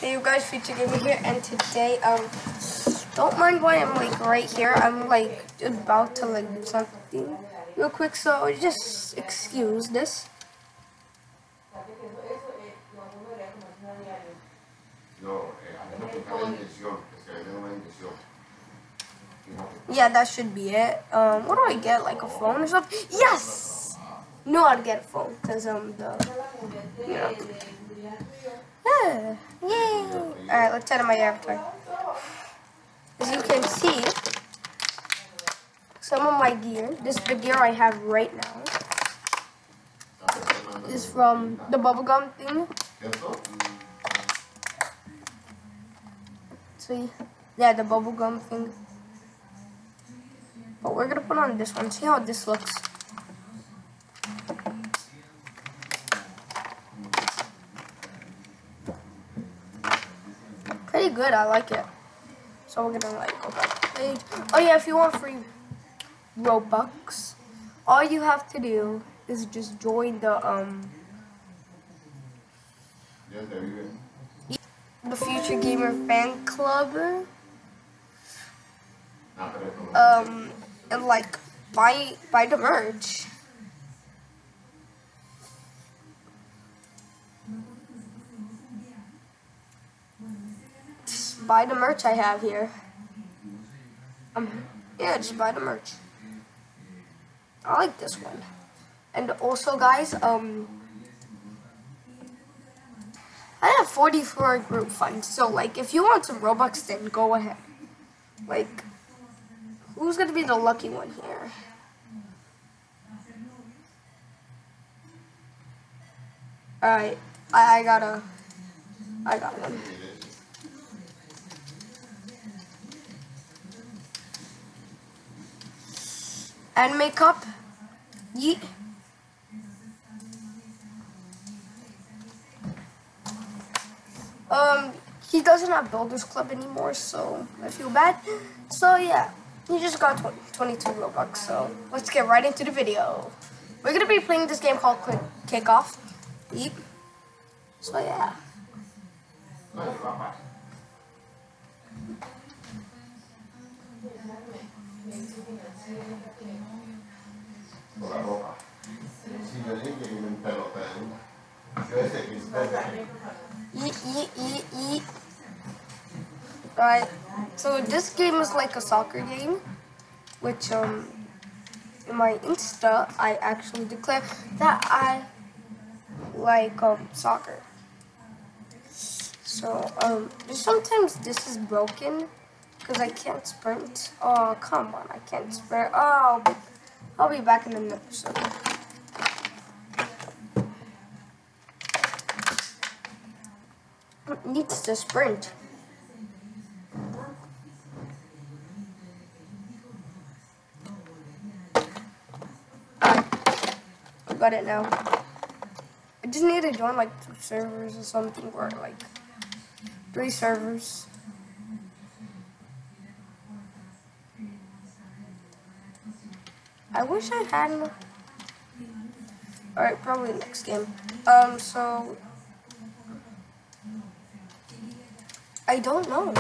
Hey you guys, Future Gamer here, and today, don't mind why I'm like right here. I'm like about to like do something real quick, so just excuse this. Yeah, that should be it. What do I get? Like a phone or something? Yes! Know how to get a phone, cause yeah. Yay! Alright, let's set up my avatar. As you can see, some of my gear, the gear I have right now, is from the bubblegum thing. See? Yeah, the bubblegum thing. But we're gonna put on this one, see how this looks. Pretty good, I like it. So we're gonna like go back to the page. Oh yeah, if you want free Robux, all you have to do is just join the Future Gamer fan club. And like buy the merch. Just buy the merch I have here. Yeah, just buy the merch. I like this one. And also, guys, I have 44 group funds. So, like, if you want some Robux, then go ahead. Like, who's gonna be the lucky one here? Alright, I got one. And makeup. Yeet. He doesn't have Builders Club anymore, so I feel bad. So yeah, he just got 22 Robux, so let's get right into the video. We're gonna be playing this game called Quick Kickoff. Yeet. So yeah. Alright, so this game is like a soccer game, which in my Insta I actually declare that I like soccer. So sometimes this is broken because I can't sprint. Oh come on, I can't sprint. Oh, I'll be back in the episode. It needs to sprint. I got it now. I just need to join like 2 servers or something, or like 3 servers. I wish I had. Alright, probably next game. So I don't know.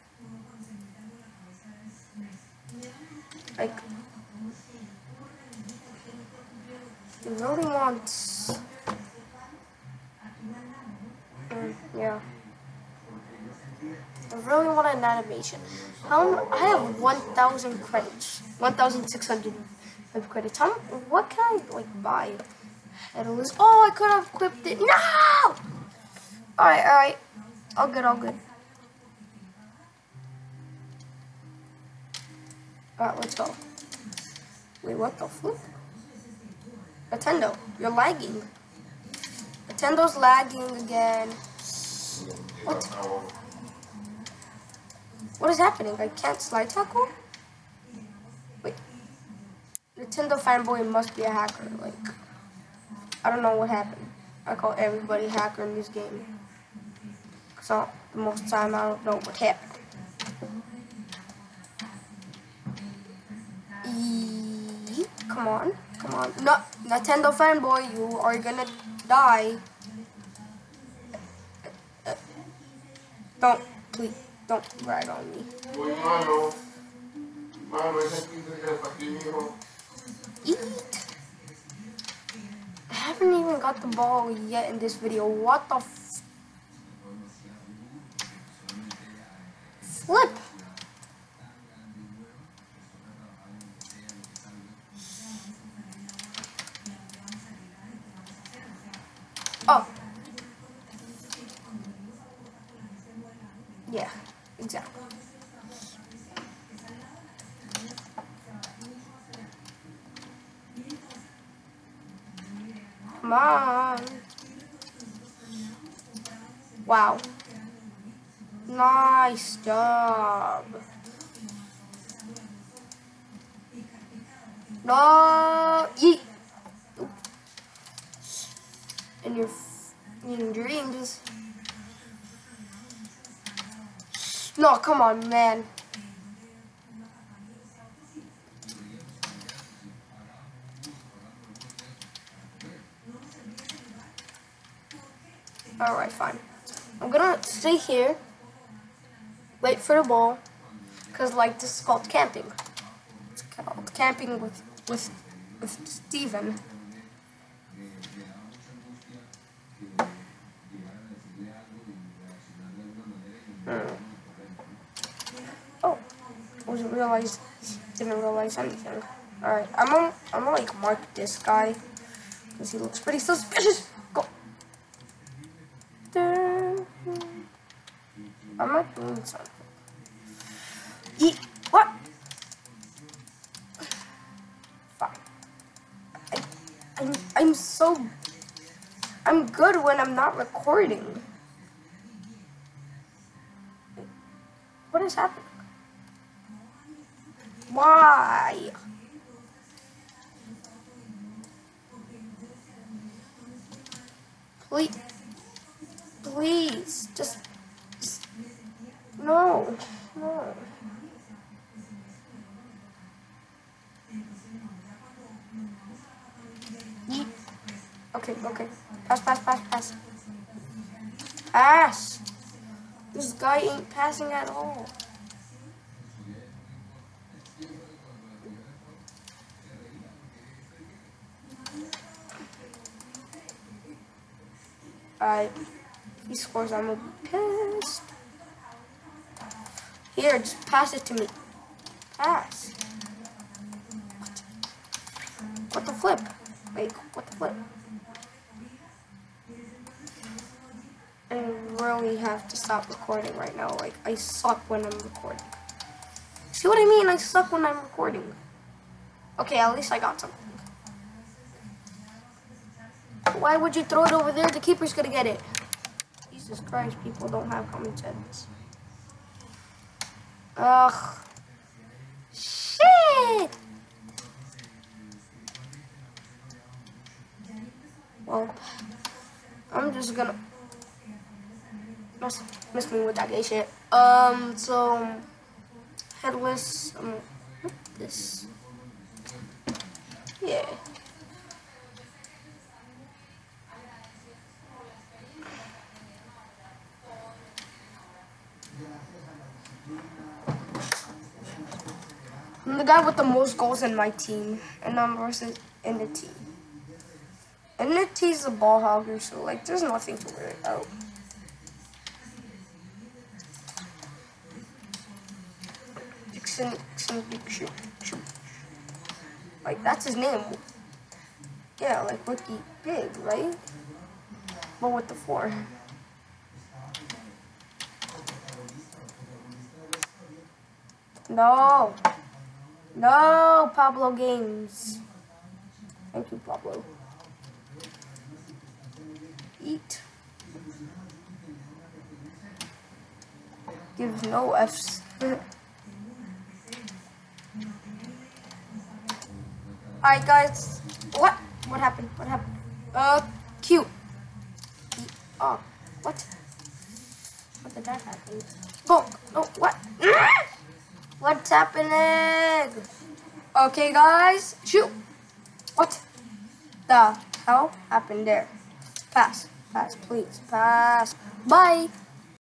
Like, I really want. Yeah. I really want an animation. I have 1,000 credits. 1,600 credits. What can I like buy? Oh, I could have equipped it. No! Alright. All good. Alright, let's go. Wait, what the flip? Nintendo, you're lagging. Nintendo's lagging again. What is happening? I can't slide tackle? Wait. Nintendo fanboy must be a hacker. Like, I don't know what happened. I call everybody hacker in this game. So, the most time I don't know what happened. Come on. No, Nintendo fanboy, you are gonna die. Don't, please, don't ride on me. Eat. I haven't even got the ball yet in this video. What the flip? Oh. Yeah, exactly. Come on. Wow. Nice job. No. Yeet. In your dreams. No, come on, man. Alright, fine. I'm gonna stay here, wait for the ball, because, like, this is called camping. It's called camping with Steven. Oh, didn't realize anything. Alright, I'm gonna like mark this guy because he looks pretty suspicious. Go. I'm not doing something. Eat what? Fine. I'm good when I'm not recording. What is happening? Why? Please, just no. Yeet. Okay. Pass. Pass. This guy ain't passing at all. He scores, I'm gonna be pissed. Here, just pass it to me. Pass. What the flip? Wait, what the flip? I really have to stop recording right now. Like, I suck when I'm recording. See what I mean? I suck when I'm recording. Okay, at least I got something. Why would you throw it over there? The keeper's gonna get it. Jesus Christ, people don't have common sense. Ugh. Shit! Well, I'm just gonna miss me with that gay shit. So headless. This. Yeah. I'm the guy with the most goals in my team, and I'm versus NT. NT's a ball hogger, so like there's nothing to worry about. Dixon, shoot. Like that's his name. Yeah, like Ricky Big, right? But with the 4. No, Pablo Games. Thank you, Pablo. Eat. Gives no Fs. Alright, guys. What happened? Cute. Oh, what? What did that happen? Bonk. No, what? What's happening? Okay, guys. Shoot. What the hell happened there? Pass, please. Pass. Bye.